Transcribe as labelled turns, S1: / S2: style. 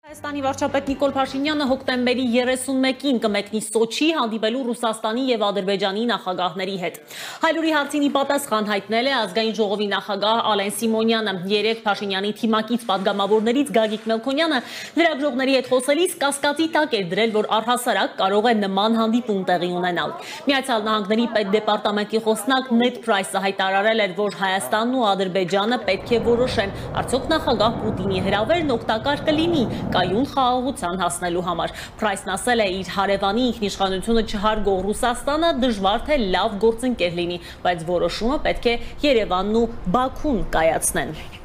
S1: Հայաստանի վարչապետ Նիկոլ Փաշինյանը հոկտեմբերի 31-ին կմեկնի Սոչի հանդիպելու Ռուսաստանի եւ Ադրբեջանի նախագահների հետ։ Հայլուրի հարցինի պատասխան հայտնել է ազգային ժողովի նախագահ Ալեն Սիմոնյանը։ Երեկ Փաշինյանի թիմակից падգամավորներից Գագիկ Մելքոնյանը լրագրողների հետ խոսելիս կասկածի տակ էր դրել, որ առհասարակ կարող է նման հանդիպում տեղի ունենալ։ Միացյալ Նահանգների պետդեպարտամենտի խոսնակ Նեդ Պրայսը հայտարարել էր, որ Հայաստանն ու Ադրբեջանը պետք է որոշեն, արդյոք նախագահ Պուտինի հրավերն օգտակար կլինի կայուն խաղաղության հասնելու համար։ Պրայսն ասել է, իր հարևանի ինքնիշխանությունը չհարգող Ռուսաստանը դժվար թե լավ գործընկեր լինի, բայց որոշումը պետք է Երևանն ու Բաքուն կայացնեն։